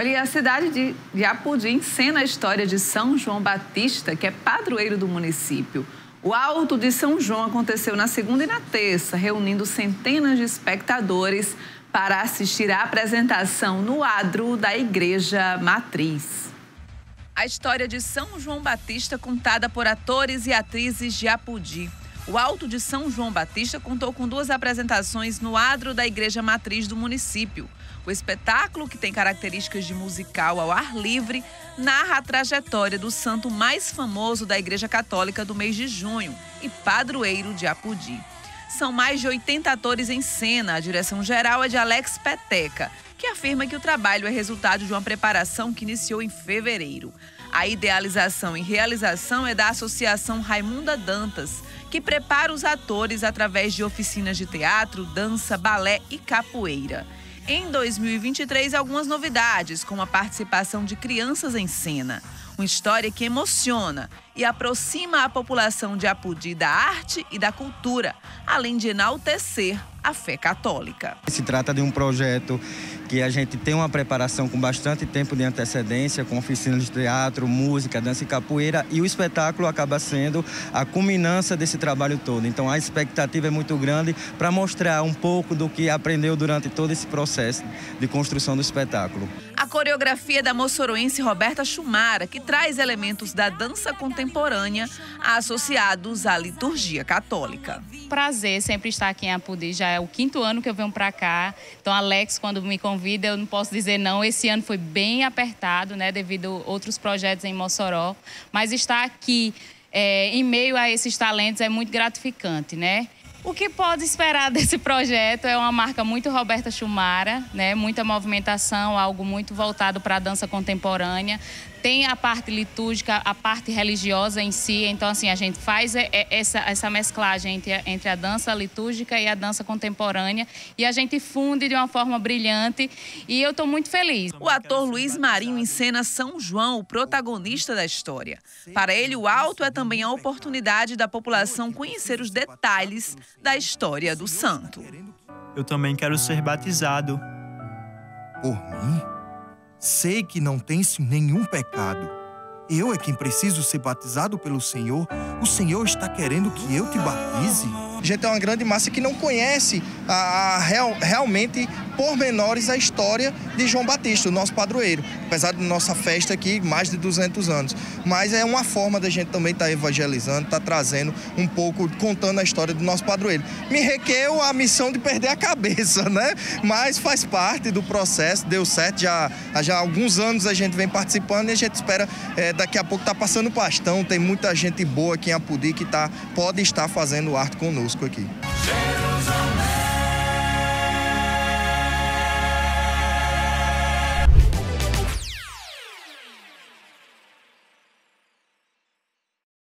Olha, e a cidade de Apudi encena a história de São João Batista, que é padroeiro do município. O Alto de São João aconteceu na segunda e na terça, reunindo centenas de espectadores para assistir à apresentação no adro da Igreja Matriz. A história de São João Batista contada por atores e atrizes de Apudi. O Alto de São João Batista contou com 2 apresentações no adro da Igreja Matriz do município. O espetáculo, que tem características de musical ao ar livre, narra a trajetória do santo mais famoso da Igreja Católica do mês de junho e padroeiro de Apudi. São mais de 80 atores em cena. A direção geral é de Alex Peteca, que afirma que o trabalho é resultado de uma preparação que iniciou em fevereiro. A idealização e realização é da Associação Raimunda Dantas, que prepara os atores através de oficinas de teatro, dança, balé e capoeira. Em 2023, algumas novidades, como a participação de crianças em cena. Uma história que emociona e aproxima a população de Apudi da arte e da cultura, além de enaltecer a fé católica. Se trata de um projeto que a gente tem uma preparação com bastante tempo de antecedência, com oficinas de teatro, música, dança e capoeira, e o espetáculo acaba sendo a culminância desse trabalho todo. Então a expectativa é muito grande para mostrar um pouco do que aprendeu durante todo esse processo de construção do espetáculo. A coreografia é da moçoroense Roberta Chumara, que traz elementos da dança contemporânea associados à liturgia católica. Prazer sempre estar aqui em Apudi, já é o 5º ano que eu venho para cá. Então, Alex, quando me convida, eu não posso dizer não. Esse ano foi bem apertado, né, devido a outros projetos em Mossoró. Mas estar aqui em meio a esses talentos é muito gratificante, né? O que pode esperar desse projeto é uma marca muito Roberta Chumara, né? Muita movimentação, algo muito voltado para a dança contemporânea. Tem a parte litúrgica, a parte religiosa em si. Então, assim, a gente faz essa mesclagem entre a dança litúrgica e a dança contemporânea. E a gente funde de uma forma brilhante. E eu estou muito feliz. O ator Luiz Marinho encena São João, o protagonista da história. Para ele, o Alto é também a oportunidade da população conhecer os detalhes da história do santo. Eu também quero ser batizado. Por mim? Sei que não tens nenhum pecado. Eu é quem preciso ser batizado pelo Senhor. O Senhor está querendo que eu te batize. A gente é uma grande massa que não conhece realmente pormenores a história de João Batista, o nosso padroeiro. Apesar de nossa festa aqui, mais de 200 anos. Mas é uma forma da gente também estar evangelizando, estar trazendo um pouco, contando a história do nosso padroeiro. Me requeu a missão de perder a cabeça, né? Mas faz parte do processo, deu certo. Já há alguns anos a gente vem participando e a gente espera, daqui a pouco tá passando o bastão. Tem muita gente boa aqui em Apudi que pode estar fazendo arte conosco aqui.